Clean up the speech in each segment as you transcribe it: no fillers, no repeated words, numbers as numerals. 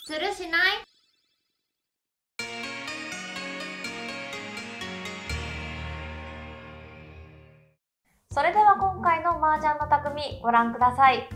するしない？それでは今回の麻雀の匠ご覧ください。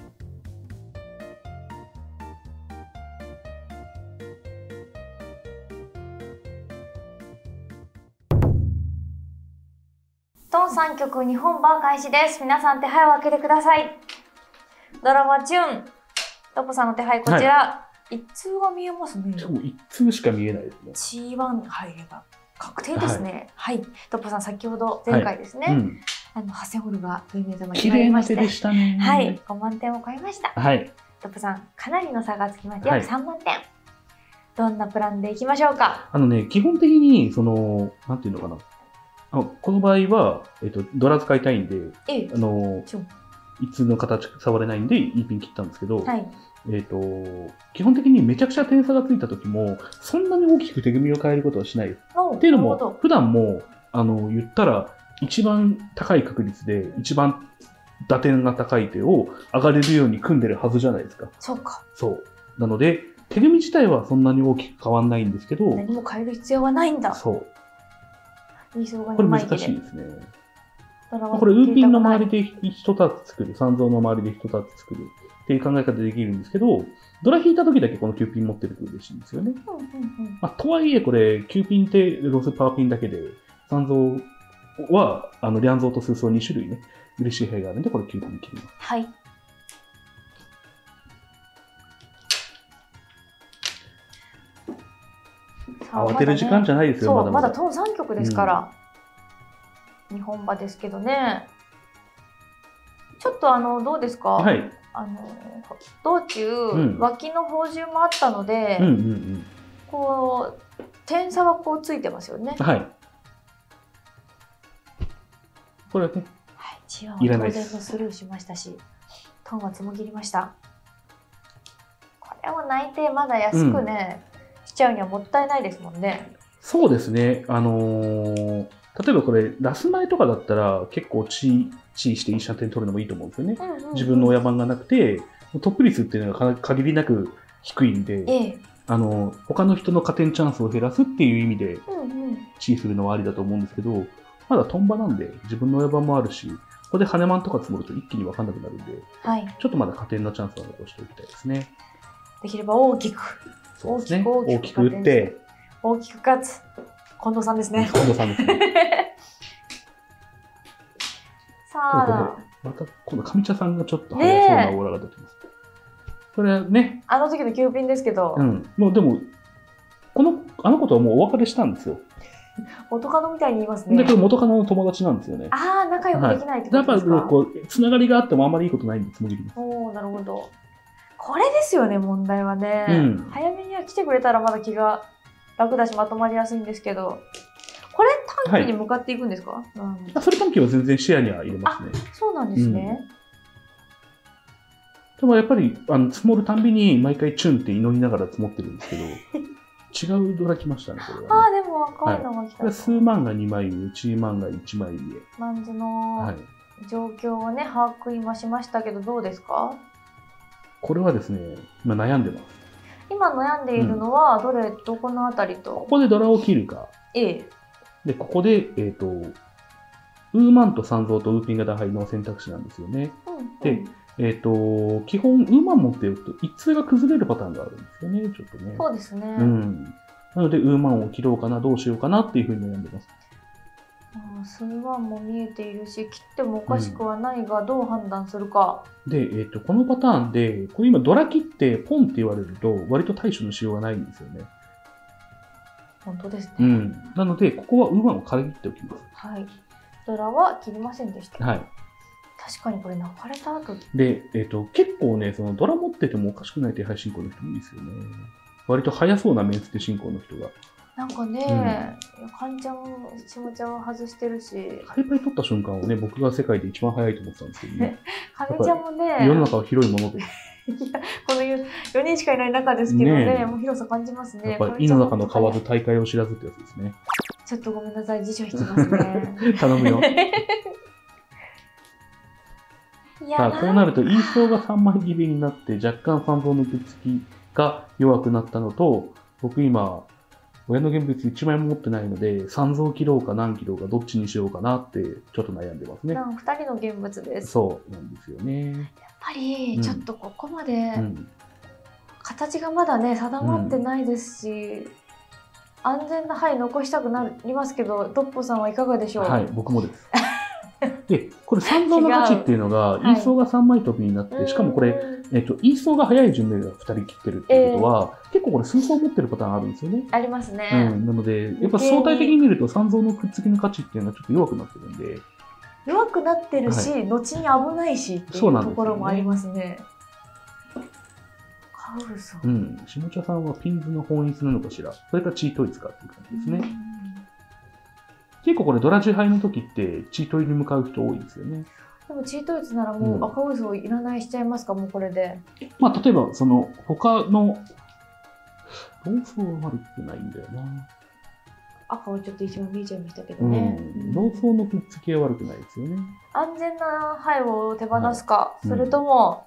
トン3局日本番開始です。皆さん手配を開けてください。ドラマチューン、トポさんの手配こちら。一通が見えますね。 もう一通しか見えないですね。 G1 入れば確定ですね。はい。トポさん先ほど前回ですね。ハセホルが運命玉に決まりまして。 綺麗な手でしたね。 はい。5万点を超えました。 はい。 トポさんかなりの差がつきまして約3万点。どんなプランでいきましょうか。 基本的になんていうのかな。この場合はドラ使いたいんで、一通の形触れないんでいいピン切ったんですけど。はい。基本的にめちゃくちゃ点差がついた時もそんなに大きく手組みを変えることはしないです。っていうのも普段も言ったら一番高い確率で一番打点が高い手を上がれるように組んでるはずじゃないですか。 そうか。そう。 なので手組み自体はそんなに大きく変わんないんですけど、 何も変える必要はないんだ。そう。 これ難しいですね。これウーピンの周りで一つ作る、三蔵の周りで一つ作るっていう考え方できるんですけど、ドラ引いた時だけこの9ピン持ってると嬉しいんですよね。とはいえこれ9ピンってロスパーピンだけで、三蔵はリャンゾーと数層2種類ね、嬉しい兵があるんで、これ9ピン切ります。はい。慌てる時間じゃないですよ、 まだトン3局ですから。日本馬ですけどね。ちょっとどうですか？はい。道中、脇の宝珠もあったので、こう点差はこうついてますよね。はい。 これはね、 はい、G1は当然のスルーしましたし、トンはつもぎりました。これを内定まだ安くね、しちゃうにはもったいないですもんね。 そうですね。例えばこれラス前とかだったら結構チーしていい射点取るのもいいと思うんですよね。自分の親番がなくてトップ率っていうのが限りなく低いんで、他の人の加点チャンスを減らすっていう意味でチーするのはありだと思うんですけど、まだトンバなんで自分の親番もあるし、ここで羽マンとか積もると一気に分かんなくなるんで、はい、ちょっとまだ加点のチャンスは残しておきたいですね。 できれば大きく、 そうですね、大きく打って大きく勝つ近藤さんですね。 近藤さんですね。 さあ、 また今度上茶さんがちょっと早そうなオーラが出てます。これね、 あの時の9ピンですけど、 もうでもあの子とはもうお別れしたんですよ。 元カノみたいに言いますね。 で、これ元カノの友達なんですよね。 ああ、仲良くできないってことですか。 やっぱこうつながりがあってもあんまりいいことないんで、つもぎります。 おお、なるほど。これですよね、問題はね。早めには来てくれたらまだ気が楽だしまとまりやすいんですけど、これ短期に向かっていくんですか？ それ短期は全然視野には入れますね。 そうなんですね。 でもやっぱり積もるたんびに毎回チュンって祈りながら積もってるんですけど、違うドラ来ましたね、これは。 でも赤いのが来た。 数万が2枚上、1万が1枚上。 マンズの状況をね、把握今しましたけど、どうですか？ これはですね、今悩んでます。 今悩んでいるのは、どこのあたりと？ ここでドラを切るか。で、ここで、ウーマンと三蔵とウーピンが打敗の選択肢なんですよね。で、基本、ウーマン持っておくと、一通が崩れるパターンがあるんですよね、ちょっとね。 そうですね。 なので、ウーマンを切ろうかな、どうしようかなっていうふうに悩んでます。 数万も見えているし、切ってもおかしくはないが、どう判断するか。 で、このパターンで、これ今ドラ切ってポンって言われると、割と対処のしようがないんですよね。 本当ですね。 なので、ここはウーマンを借り切っておきます。 はい。ドラは切りませんでした。はい。確かにこれ泣かれた後で、結構ね、ドラ持っててもおかしくない手配進行の人もいいですよね。割と早そうなメンツ手進行の人が。 なんかね、カンちゃんも下茶を外してるし。 ハイパイ取った瞬間をね、僕が世界で一番早いと思ってたんですけどね。 カメちゃんもね、 世の中は広いもので。 この4人しかいない中ですけどね、もう広さ感じますね。 やっぱり井の中の蛙大海を知らずってやつですね。 ちょっとごめんなさい、辞書引きますね。 頼むよ。さあ、こうなると、イーソーが3枚切りになって、若干3本のくっつきが弱くなったのと、僕今、親の現物1枚も持ってないので、三蔵切ろうか何切ろうかどっちにしようかなってちょっと悩んでますね。 2人の現物です。 そうなんですよね。 やっぱりちょっとここまで形がまだね定まってないですし、安全な灰残したくなりますけど、ドッポさんはいかがでしょう？ はい、僕もです。で、これ三蔵の価値っていうのが、イーソーが3枚飛びになって、しかもこれ、イーソーが早い順目が2人切ってるっていうことは、結構これ数層持ってるパターンあるんですよね。 ありますね。 なので、やっぱ相対的に見ると三蔵のくっつきの価値っていうのはちょっと弱くなってるんで。 弱くなってるし、後に危ないしっていうところもありますね。カウルソ。 下茶さんはピンズの本質なのかしら。それからチートイツかっていう感じですね。結構これドラ10杯の時ってチートイに向かう人多いですよね。 でもチートイツならもう赤ウソいらないしちゃいますか、もうこれで。 まあ例えばその他のローソーは悪くないんだよな。 赤をちょっと一番見えちゃいましたけどね。 ローソーのくっつきは悪くないですよね。 安全な灰を手放すか、それとも、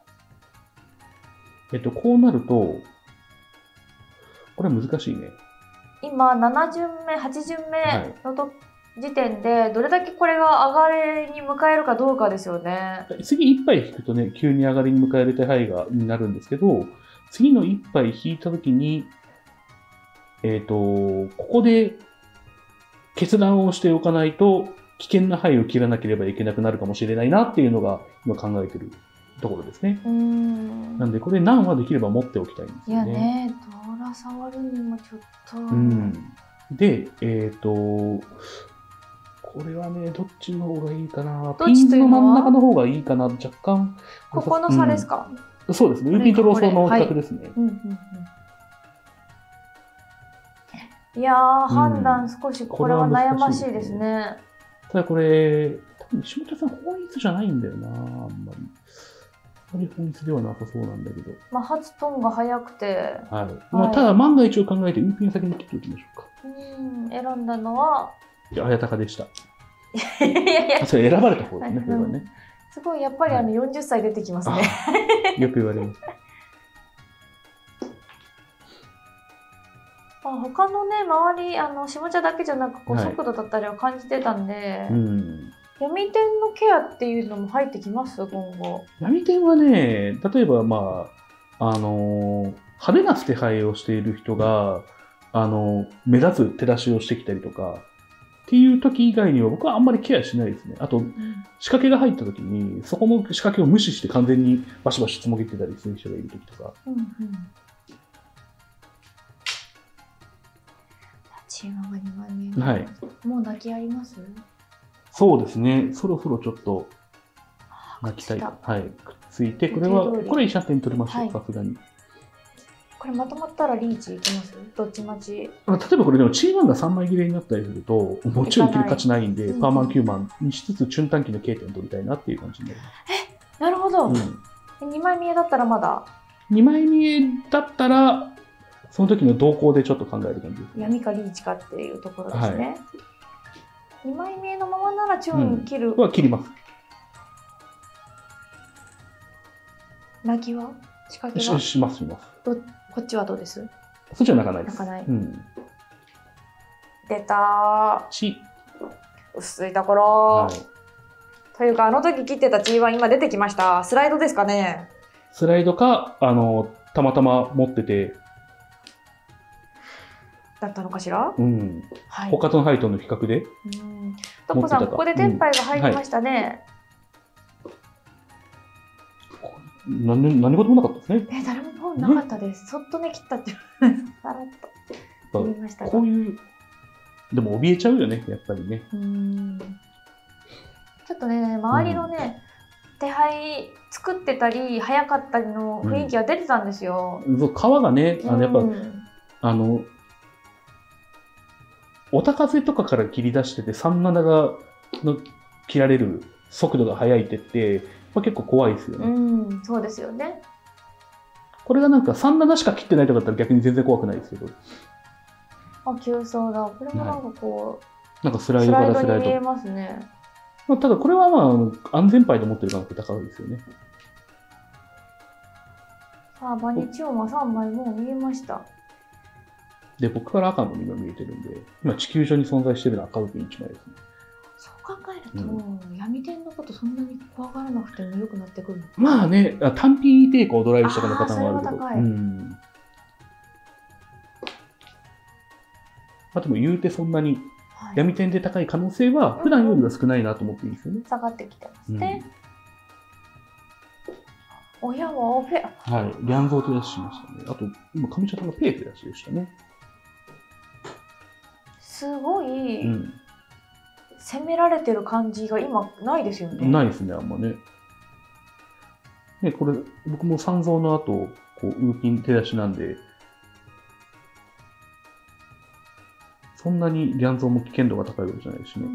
こうなるとこれ難しいね。 今7巡目8巡目の時点でどれだけこれが上がりに迎えるかどうかですよね。 次1杯引くとね、急に上がりに迎えれて牌がになるんですけど、次の1杯引いたときに、ここで決断をしておかないと、危険な牌を切らなければいけなくなるかもしれないなっていうのが今考えてるところですね。なんで、これ難はできれば持っておきたいんですよね。 いやね、ドラ触るにもちょっと。 で、これはね、どっちの方がいいかな。ピンズの真ん中の方がいいかな、若干。 ここの差ですか？ そうですね。ウーピンとローソーの比較ですね。 いやー、判断少しこれは悩ましいですね。 ただこれ、多分下田さん本質じゃないんだよな、あんまり。あんまり本質ではなさそうなんだけど。 まあ、発トンが早くて。 はい。まあ、ただ万が一を考えて、ウーピン先に切っておきましょうか。 選んだのは、 綾鷹でした。 いやいやそれ選ばれた方ですね、これはね。 すごい、やっぱり40歳出てきますね。 よく言われます。 他のね、周り、下茶だけじゃなく、速度だったりを感じてたんで、闇天のケアっていうのも入ってきます今後。 闇天はね、例えばまあ、派手な捨て牌をしている人が、目立つ手出しをしてきたりとか、っていう時以外には僕はあんまりケアしないですね。あと、仕掛けが入った時に、そこの仕掛けを無視して完全にバシバシつもげてたりする人がいる時とか。 チームが2枚見えます。もう泣きあります？ そうですね。そろそろちょっと泣きたい。はい。くっついて、これ一射点取りましょう、さすがに。 これまとまったらリーチいきます？どっち待ち？例えばこれでもチーマンが3枚切れになったりすると、もちろん切る価値ないんで、パーマン9万にしつつ、チュン短期の K 点取りたいなっていう感じになります。 なるほど。2枚見えだったらまだ ?2 枚見えだったら、その時の動向でちょっと考える感じです。 闇かリーチかっていうところですね。2枚見えのままならチュン切る。 は切ります。 泣きは仕掛けはします。 こっちはどうです？ そっちは泣かないです。 泣かない。出たー。 薄いところ。というか、あの時切ってた血は今出てきました。スライドですかね？ スライドか、たまたま持ってて。 だったのかしら？ 他とのハイとの比較で。 トッポさん、ここでテンパイが入りましたね。 何事もなかったですね。 誰もポンなかったです。そっとね、切ったって。さらっと。切りました。 こういう、でも怯えちゃうよね、やっぱりね。 ちょっとね、周りのね、手配作ってたり、早かったりの雰囲気が出てたんですよ。 皮がね、やっぱ、おた風とかから切り出してて、37が切られる速度が速い手って、結構怖いですよね。 そうですよね。 これがなんか37しか切ってないとかだったら逆に全然怖くないですけど。 急走だ。これもなんかこう、なんかスライドからスライドに見えますね。 ただこれはまあ安全牌で持ってる可能性高いですよね。 あ、バニチウムは3枚もう見えました。 で、僕から赤の2枚見えてるんで、今地球上に存在してるのは赤ウーピン1枚ですね。 そう考えると、闇天のことそんなに怖がらなくても良くなってくるの。 まあね、単品抵抗をドライブしたかのパターンはあるけど。でも言うてそんなに闇天で高い可能性は普段よりは少ないなと思っていいですよね。 下がってきてますね。親はオペ。 はい、リャンゾー手出ししましたね。あと、今、上茶さんがペー手出しでしたね。 すごい、攻められてる感じが今ないですよね。 ないですね、あんまね。ね、これ、僕も三蔵の後、こう、ウーピン手出しなんで、そんなにリャンゾーも危険度が高いわけじゃないしね。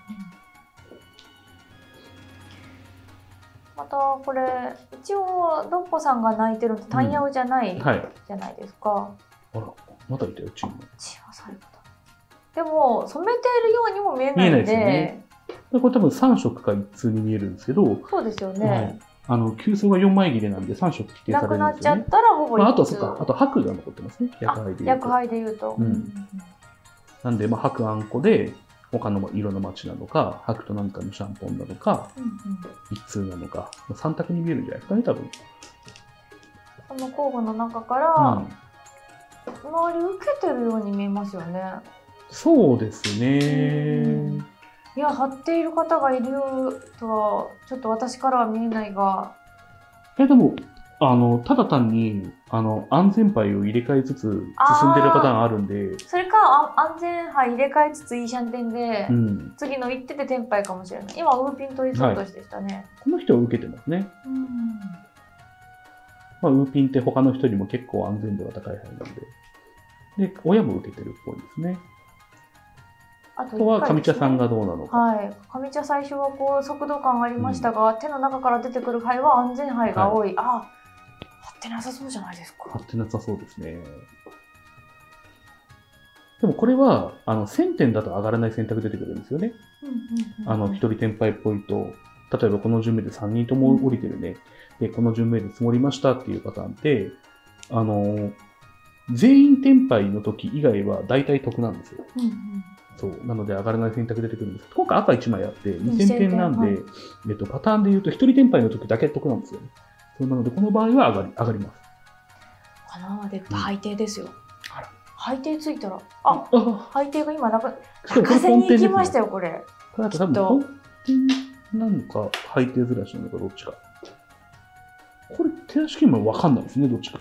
またこれ一応ドッポさんが泣いてるのタンヤオじゃないじゃないですか。 あら、まだいたよ、チーム。 血は最後だ。でも染めているようにも見えないんで、 これ多分3色か一通に見えるんですけど、 そうですよね。 急須が4枚切れなんで3色規定されるんですよね。なくなっちゃったらほぼ一通。 あとそうか、あと白が残ってますね。 薬杯で言うと。 なんで白あんこで。他の色の街なのか、白となんかのシャンポンなのか、一通なのか、3択に見えるんじゃないですかね、多分。 その候補の中から、周り受けてるように見えますよね。そうですね。 いや、貼っている方がいるとは、ちょっと私からは見えないが。 でも、ただ単に、安全牌を入れ替えつつ進んでるパターンあるんで。 それか、安全牌入れ替えつついいシャンテンで、次の一手でテンパイかもしれない。今、ウーピン取りそうとしてしたね。 この人は受けてますね。ウーピンって他の人よりも結構安全度が高い範囲なんで。で、親も受けてるっぽいですね。あとは上茶さんがどうなのか。 はい。上茶最初はこう速度感ありましたが、手の中から出てくる牌は安全牌が多い。貼ってなさそうじゃないですか。 貼ってなさそうですね。でもこれは1000点だと上がらない選択出てくるんですよね。一人テンパイっぽいと、例えばこの順目で3人とも降りてるね。で、この順目で積もりましたっていうパターンって、全員テンパイの時以外は大体得なんですよ。そう。なので上がらない選択出てくるんです。今回赤1枚あって2000点なんで、パターンで言うと1人テンパイの時だけ得なんですよね。そうなので、この場合は上がります。 かなで、配定ですよ。配定ついたら、配定が今泣かせに行きましたよ、これ。 これあと多分、本店なのか、配定ずらしなのか、どっちか。これ、手出し金もわかんないですね、どっちか。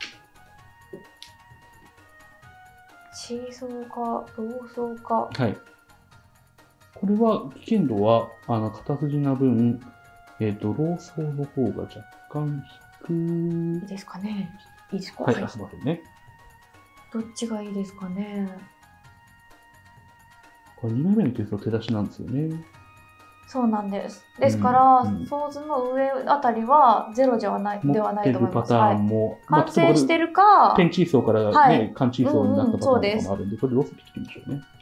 チーソーか、ローソーか。 はい。これは、危険度は、片筋な分、ローソーの方が若干低い。 いいですかね。いいですか。 はい、すみませんね。 どっちがいいですかね。 これ2枚目のケースは手出しなんですよね。 そうなんです。ですから、ソーズの上あたりはゼロではないと思います。 パターンも、 完成してるか、 天地層からね、寒地層になったパターンとかもあるんで、これロス聞きましょうね。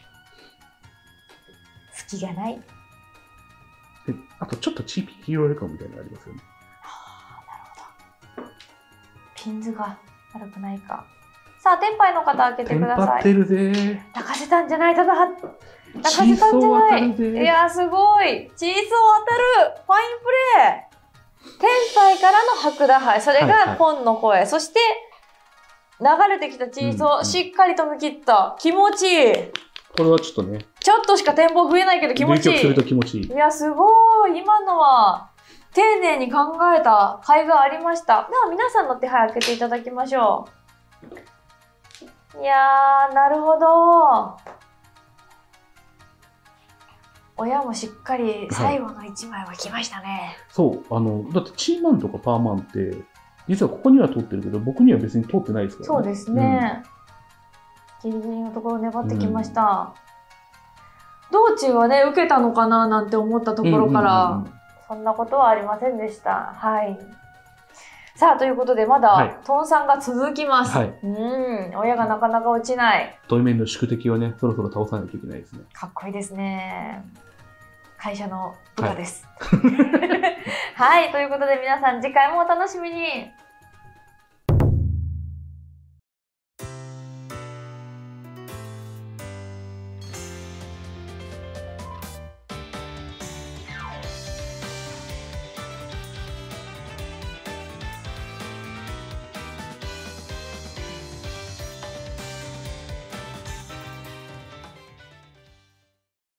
隙がない。 あとちょっとチーピーヒーローレカムみたいなのありますよね。 なるほど。ピンズが悪くないか。さあ、テンパイの方開けてください。 テンパってるぜ。 泣かせたんじゃない、ただ泣かせたんじゃない。いや、すごい。チーソー当たる。ファインプレー。テンパイからの白打杯。それがポンの声。そして、流れてきたチーソー、しっかりと見切った。気持ちいい。 これはちょっとね。 ちょっとしか展望増えないけど気持ちいい。 すると気持ちいい。 いや、すごい。今のは、丁寧に考えた甲斐がありました。では、皆さんの手配開けていただきましょう。いやー、なるほど。親もしっかり最後の1枚は来ましたね。 そう、だってチーマンとかパーマンって、実はここには通ってるけど、僕には別に通ってないですからね。 そうですね。ギリギリのところ粘ってきました。道中はね、受けたのかななんて思ったところから、そんなことはありませんでした。はい。さあ、ということで、まだ、トンさんが続きます。親がなかなか落ちない。 対面の宿敵はね、そろそろ倒さないといけないですね。 かっこいいですね。会社の部下です。はい、ということで皆さん次回もお楽しみに。